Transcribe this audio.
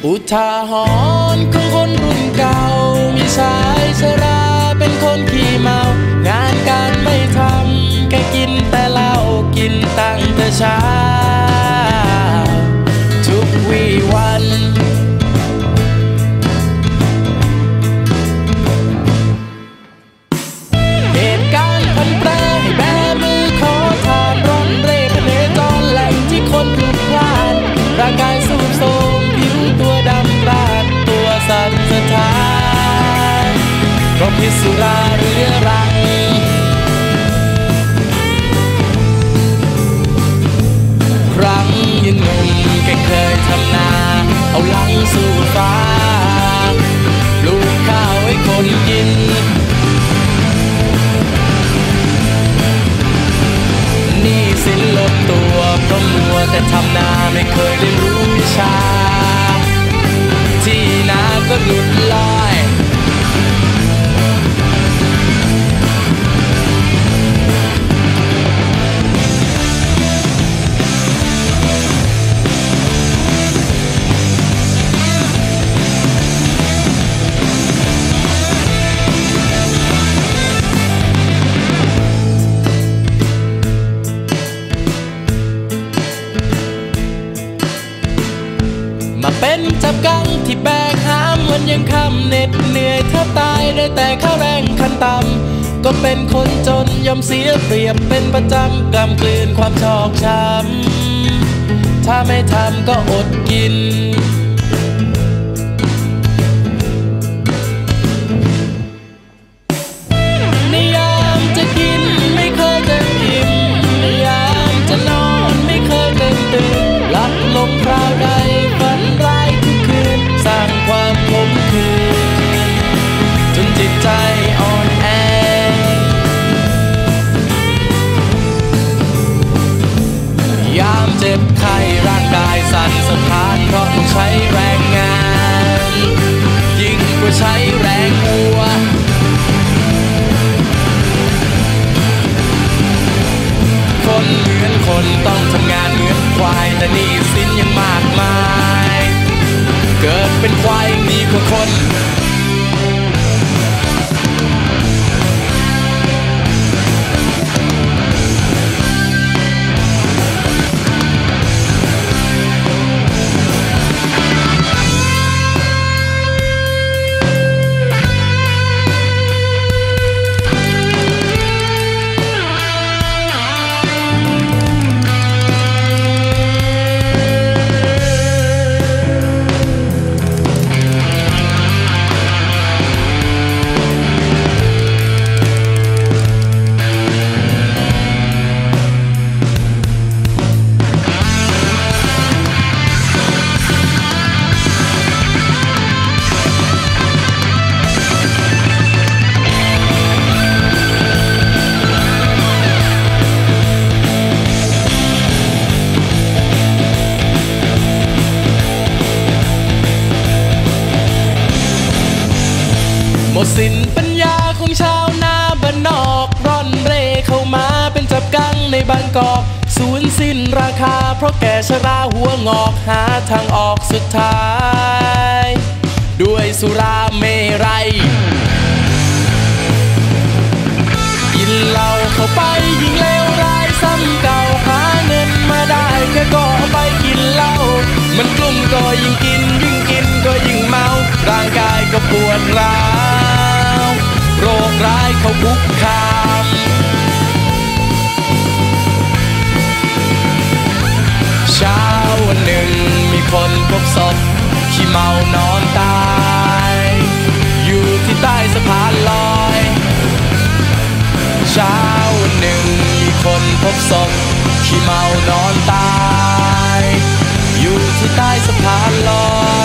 อุทาหรณ์ของคนรุ่นเก่ามีชายชราเป็นคนขี้เมางานการไม่ทำแค่กินแต่เหล้ากินตั้งแต่เช้าทุกวี่วันเหตุการณ์พันแปรให้แบมือขอทานร่อนเร่พเนจรแหล่งที่คนพลุกพล่านร่างกายสูบโทรมผิวตัวดำราดตัวสั่นสะท้านเพราะพิษสุราเรื้อรังครั้งยังหนุ่มแกเคยทำนาเอาหลังสู่ฟ้าปลูกข้าวให้คนกินนี่สินลดตัวเพราะมัวแต่ทำนาไม่เคยเรียนรู้วิชาที่นาก็หลุดลอยเป็นจับกังที่แบกหามวันยังค่ำเหน็ดเหนื่อยแทบตายได้แต่ข้าแรงขั้นต่ำก็เป็นคนจนยอมเสียเปรียบเป็นประจำกล้ำกลืนความชอกช้ำถ้าไม่ทำก็อดกินในยามจะกินไม่เคยเต็มอิ่มในยามจะนอนไม่เคยเต็มตื่นหลับลงคราวใดฝันร้ายทุกคืนสร้างความขมขื่นจนจิตใจอ่อนแอยามเจ็บไข้ร่างกายสั่นสะท้านเพราะต้องใช้แรงงานยิ่งกว่าใช้แรงวัวคนเหมือนคนต้องทำงานเหมือนควายแต่หนี้สินยังมากมายเกิดเป็นควายยังดีกว่าคนหมดสิ้นปัญญาของชาวนาบ้านนอกร่อนเร่เข้ามาเป็นจับกังในบางกอกสูญสิ้นราคาเพราะแก่ชราหัวงอกหาทางออกสุดท้ายด้วยสุราเมรัยกินเหล้าเข้าไปยิ่งเลวร้ายซ้ำเก่าหาเงินมาได้แค่ก็ไปกินเหล้ามันกลุ่มก็ยิ่งกินก็ยิ่งเมาร่างกายก็ปวดร้าวโรคร้ายเขาคุกคามเช้าวันหนึ่งมีคนพบศพขี้เมานอนตายอยู่ที่ใต้สะพานลอยเช้าวันหนึ่งมีคนพบศพขี้เมานอนตายอยู่ที่ใต้สะพานลอย